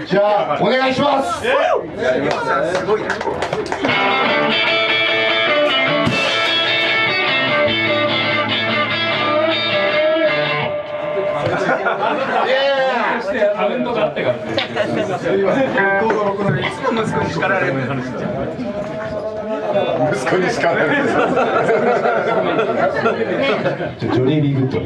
じゃあお願いします。 やります。すごいな。 タレントがあってから。 息子に叱られる。 息子に叱られる。ジョニー・リー・グッド。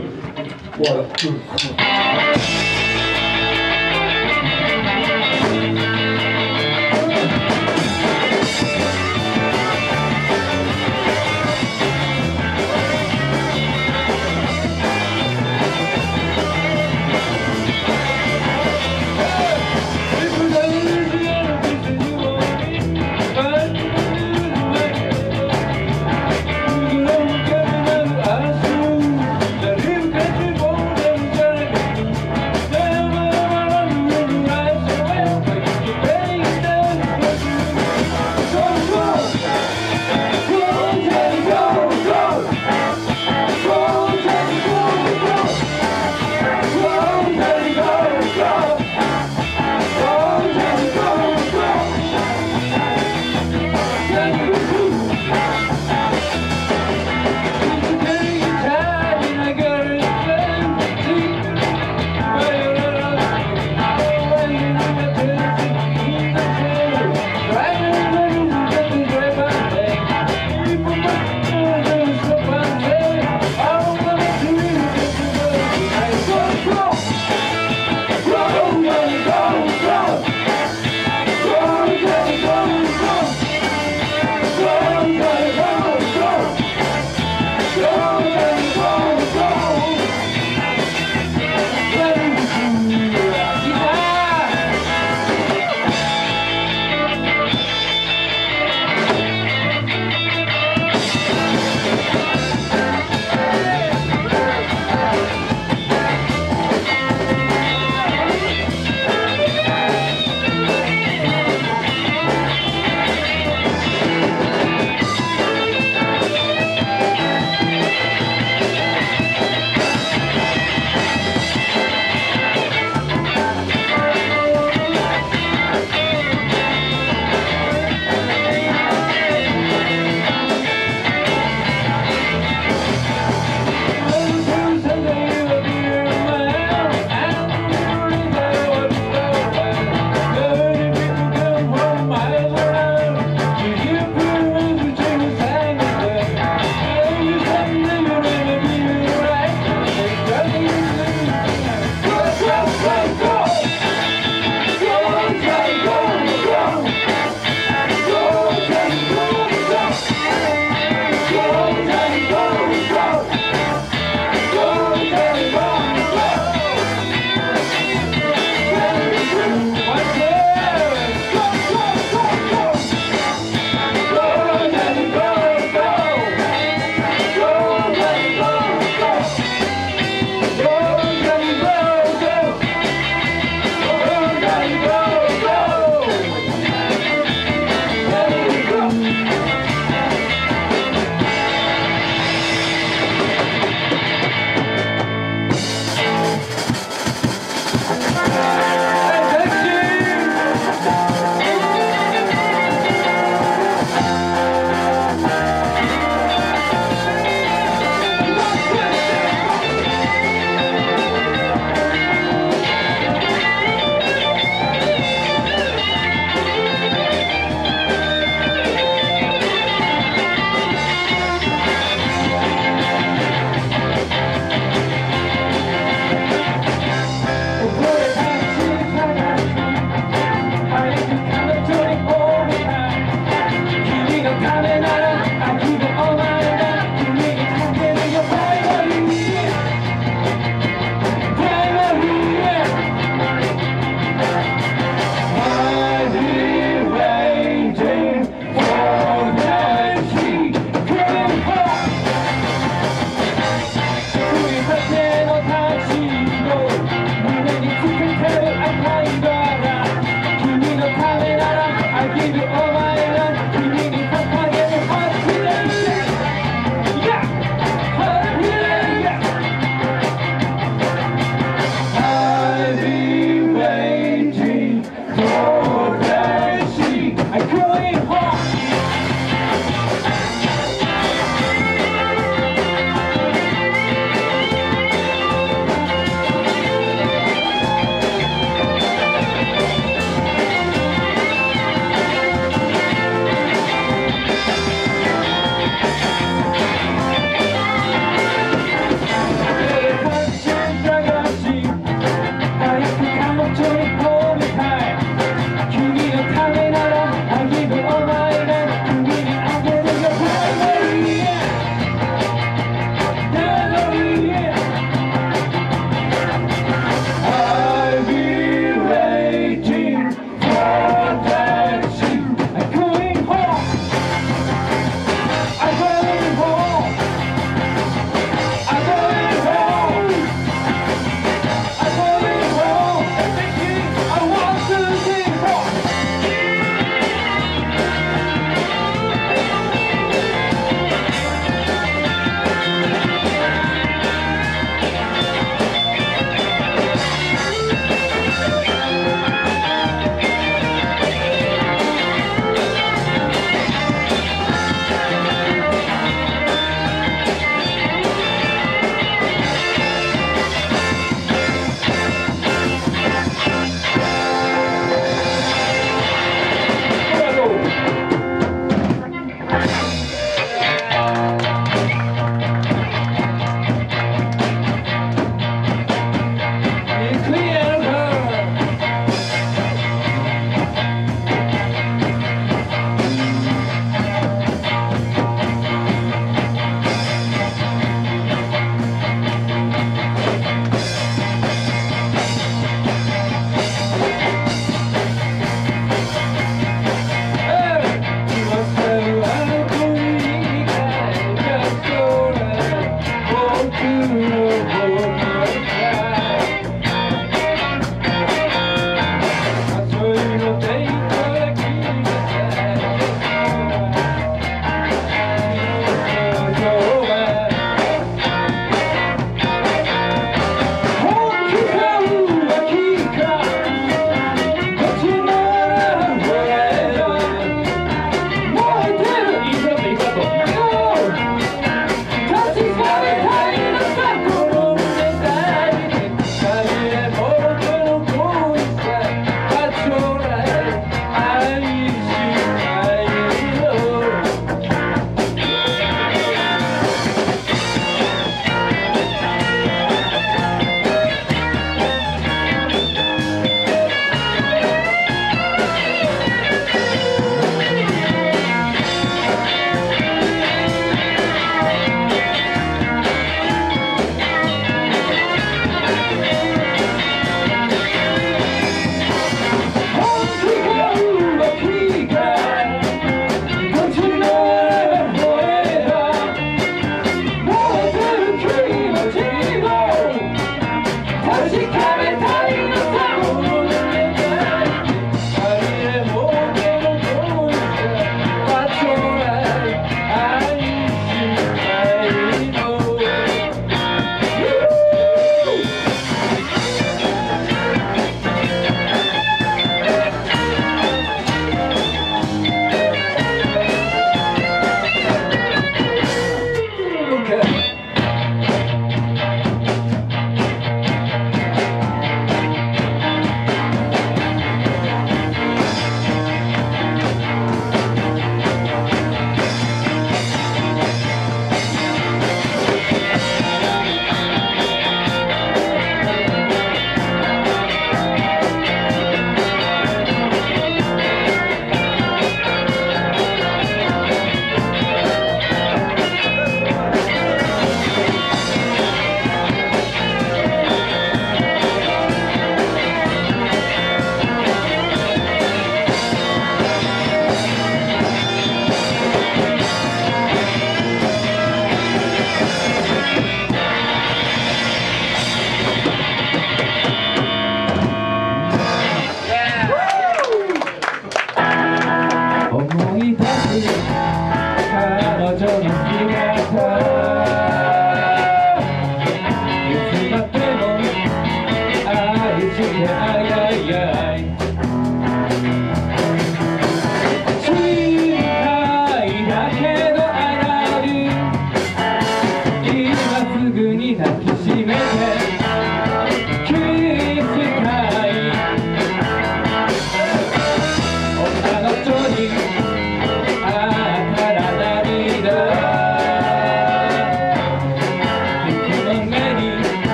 「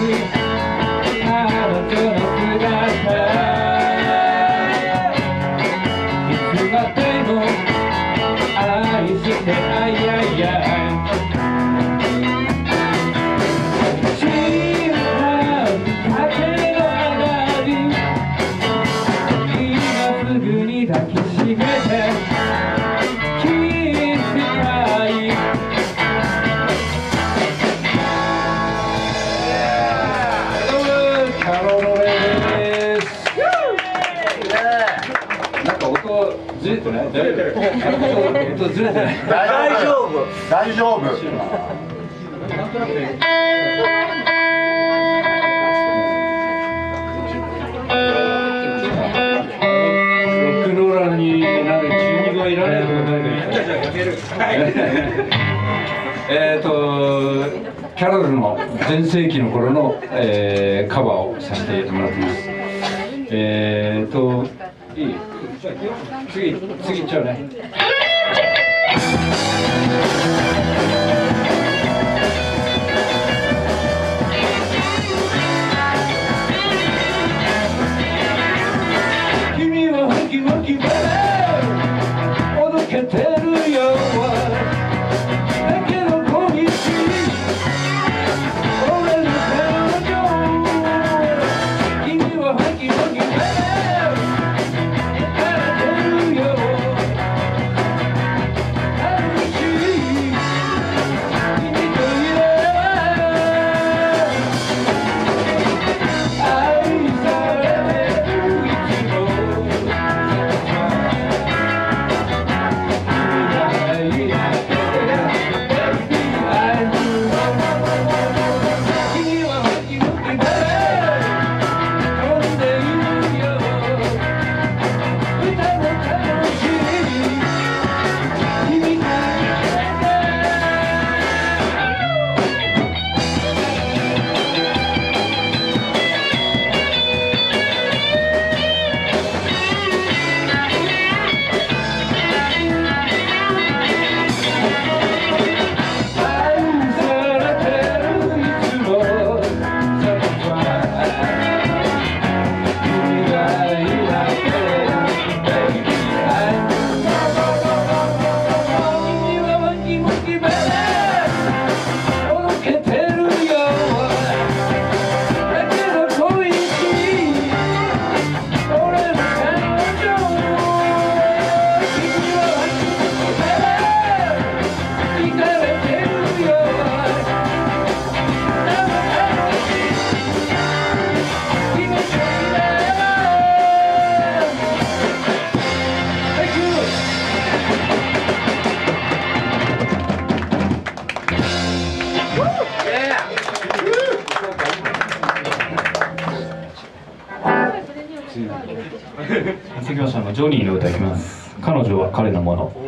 大丈夫。 キャロルの全盛期の頃の、カバーをさせてもらってます。いい？次行っちゃうね。君はハキハキベレーおどけてるよだけど小道俺の彼女君はハキハキベレー疲れてるよ楽しい君といれば愛されてるいつも次はジョニーの歌いきます。彼女は彼のもの。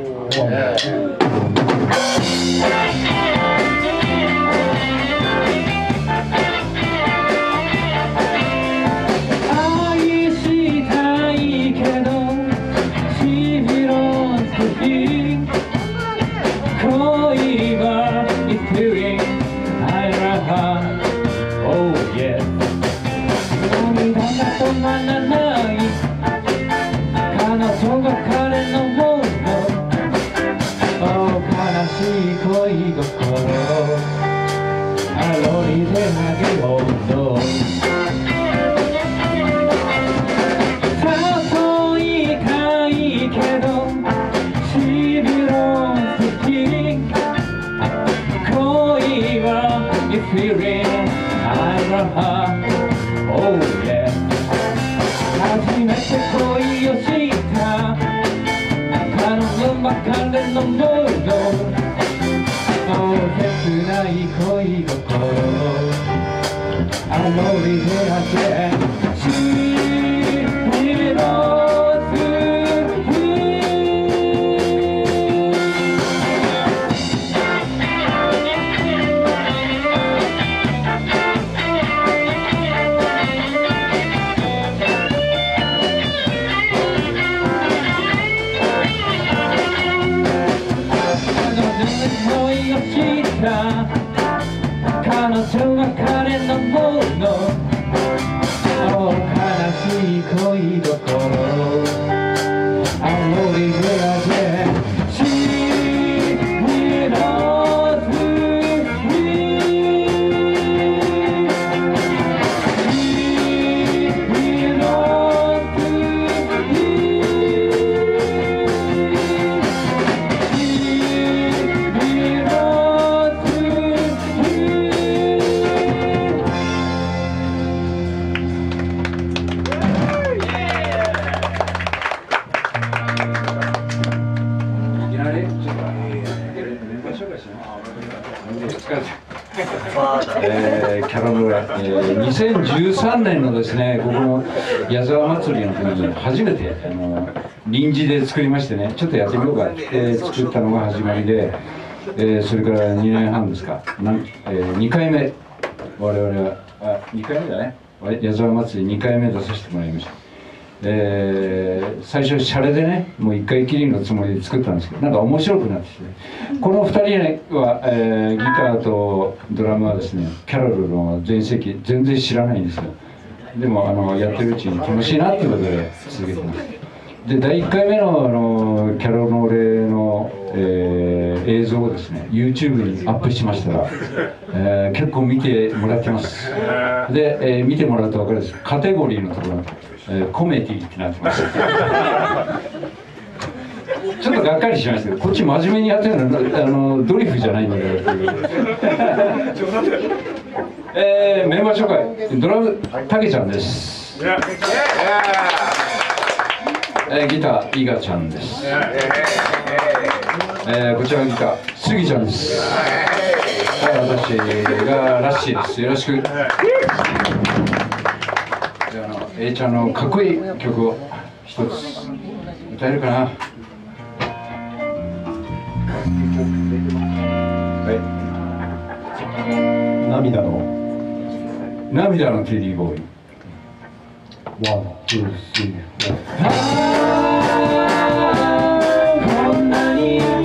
愛したいけどしびろつき恋は It's feeling I love her Oh yeah 涙が止まらない彼女が彼のもの悲しい恋心あろりで投げようと誘いたいけどしびろ好き恋は It's feeling I love her Oh yeah 初めて恋をした彼女ばかりのもの切ない恋心あのりであけしびろ彼女は彼のもの 2013年のですね、ここの矢沢祭りの時に初めて臨時で作りましてね、ちょっとやってみようかって作ったのが始まりで、それから2年半ですか、2回目、我々は、2回目だね、矢沢祭り2回目出させてもらいました。最初シャレでね、もう1回きりのつもりで作ったんですけど、なんか面白くなってきて、この2人は、ギターとドラムはですね、キャロルの全盛期全然知らないんですよ。でもやってるうちに楽しいなっていうことで続けてます。で第1回目のキャロルの俺の、映像をですね YouTube にアップしましたら、結構見てもらってます。で、見てもらうと分かるんです。カテゴリーのところコメディってなってます。ちょっとがっかりしましたけど、こっち真面目にやってるのドリフじゃないんだからっていう。メンバー紹介、ドラムたけちゃんです。ギター伊賀ちゃんです。こちらギタースギちゃんです。私がラッシーです。よろしく。A ちゃんのかっこいい曲を一つ歌えるかな。はい。涙のテリーボーイ。ワン、ツー、スリー、フォー。こんなに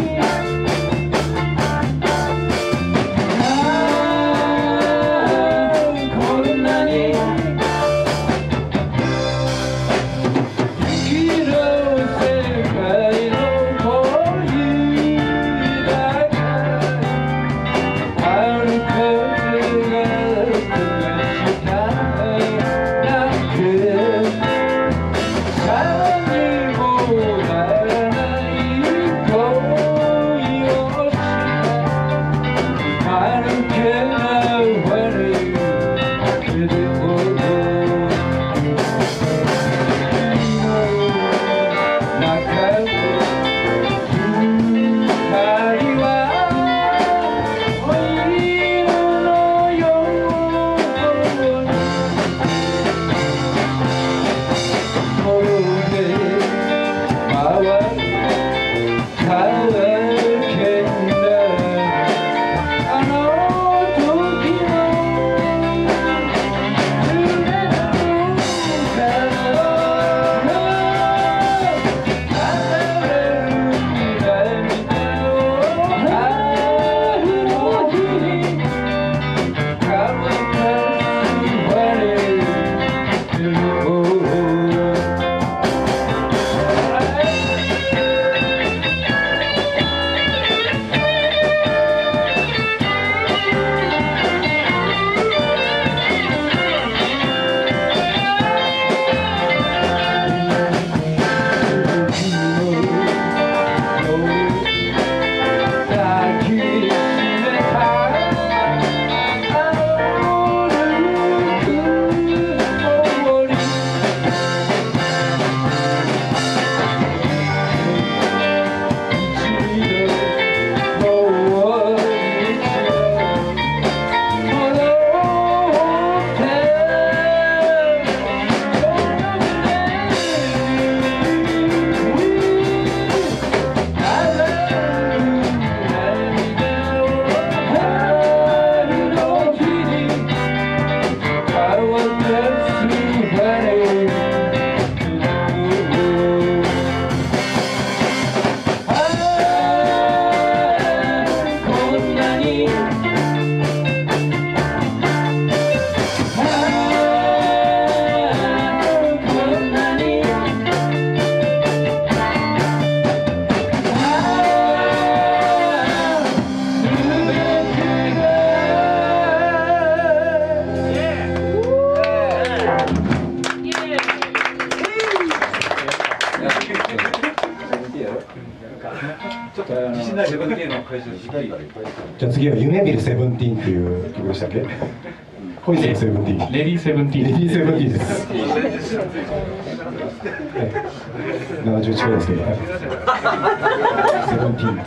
じゃあ次は夢見るセブンティーンっていう曲でしたっけ？恋するセブンティーン。 レディーセブンティーン。 レディーセブンティーンです。70近いですけど、セブンティーン。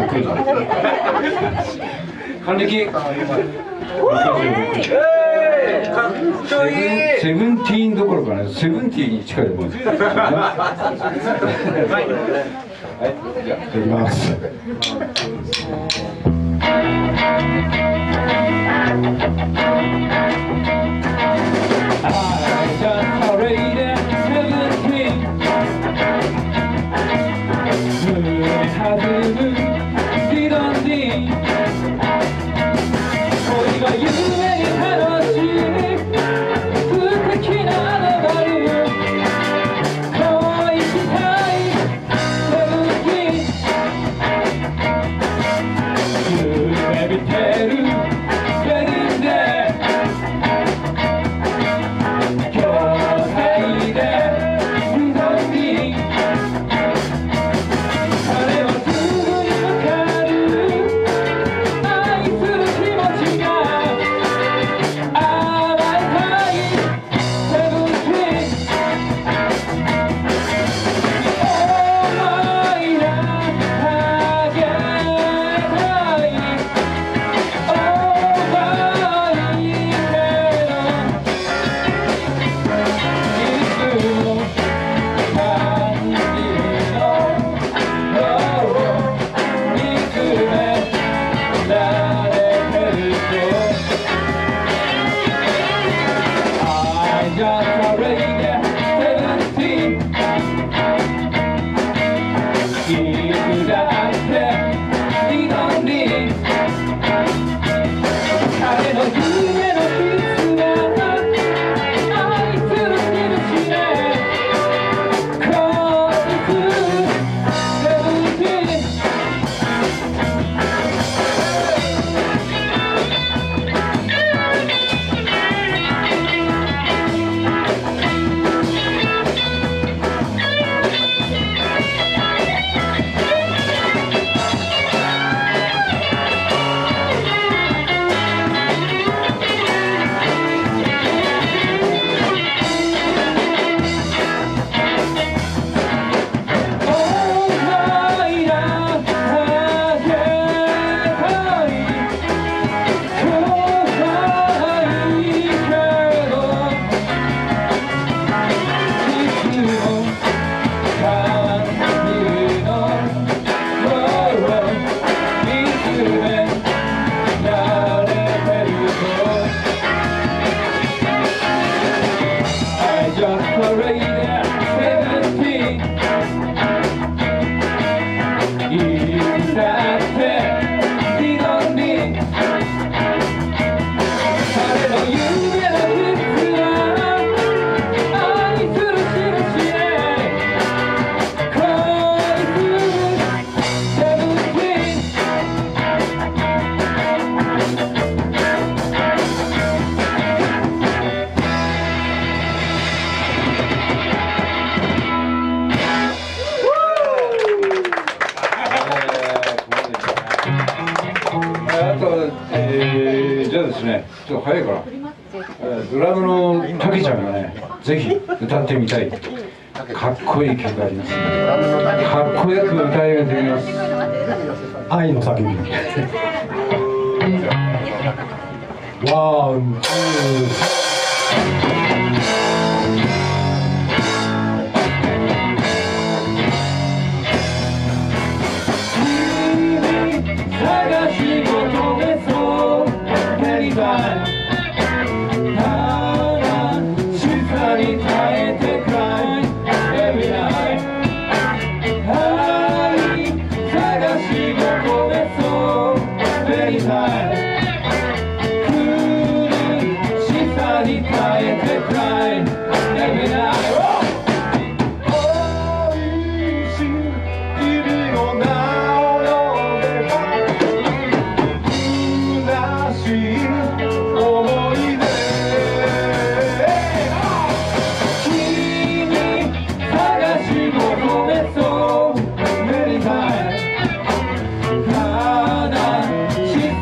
還暦。 かっこいい。 セブンティーンどころかね、セブンティーンに近いと思うんですよ。はい、じゃあ、いきます。じゃあですね、ちょっと早いから、ドラムのたけちゃんがね、ぜひ歌ってみたいかっこいい曲がありますので、かっこよく歌い上げてみます。 愛の叫び。ワン、ツー。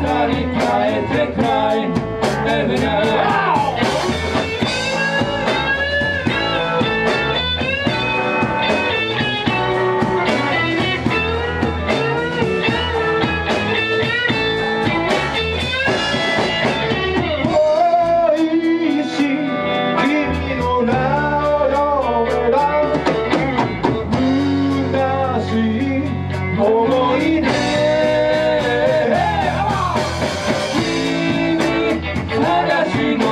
Every night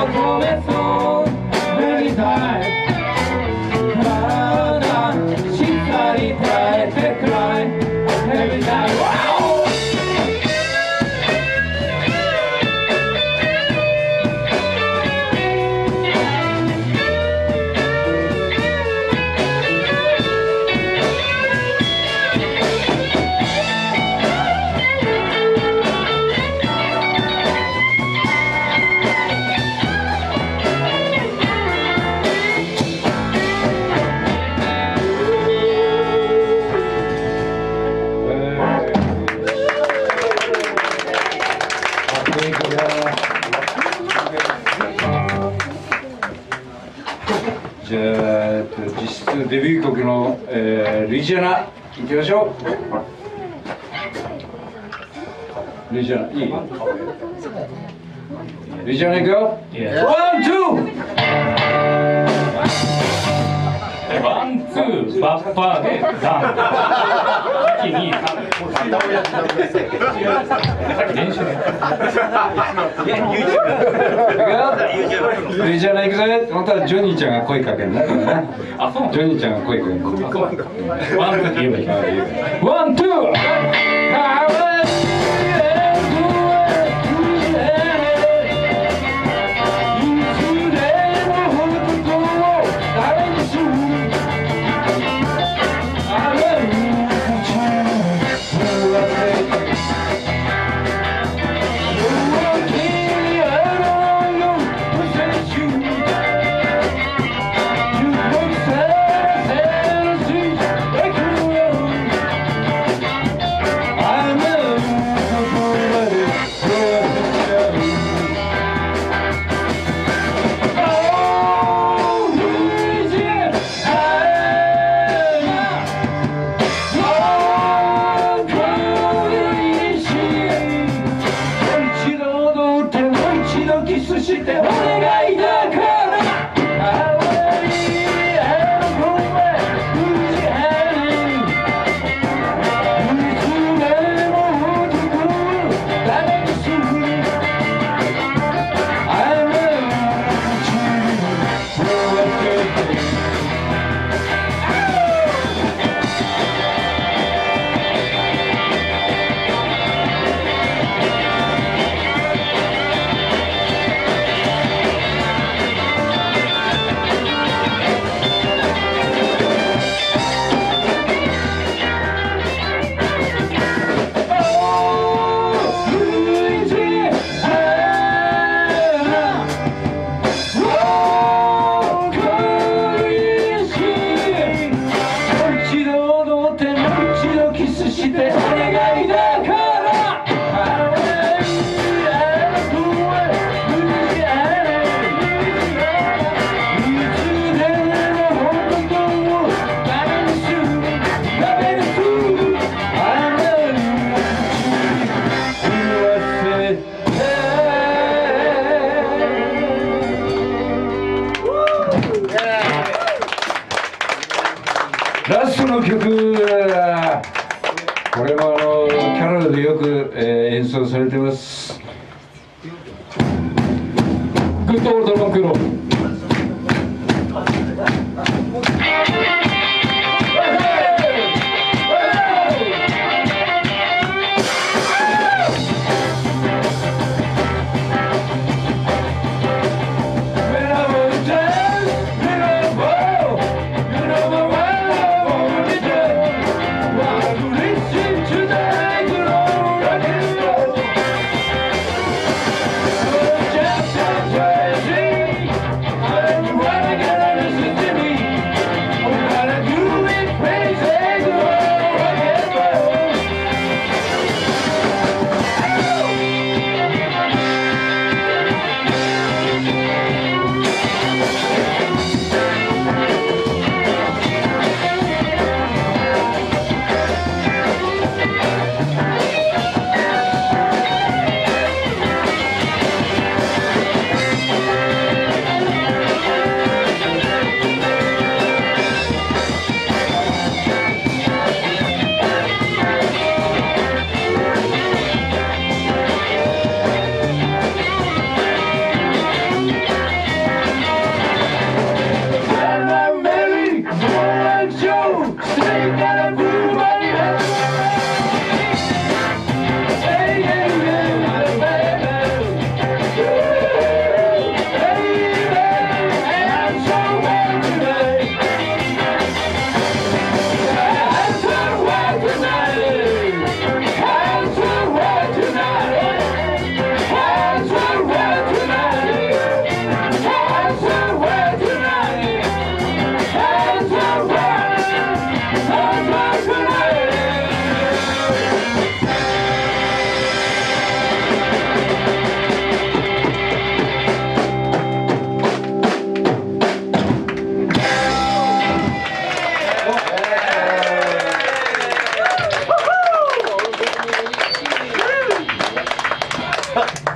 求めそう目にたい体しっかり耐えてくらい Every time wow! じゃあ実質デビュー曲の、ルイジアナいきましょう。ルイジアナいい？ルイジアナいくよ。ワンツー。 ワン、ツー、バッパーでダン。1、2、3。さっき練習で。 ルイジアナいくぜ。本当はジョニーちゃんが声かけんだからね。 あ、そう。 ジョニーちゃんが声かけんだ。 ワン、ツーって言えばいい。ワン、ツー。 ラストの曲、これもキャロルでよく、演奏されてます。 グッドオールドロックンロール。 した。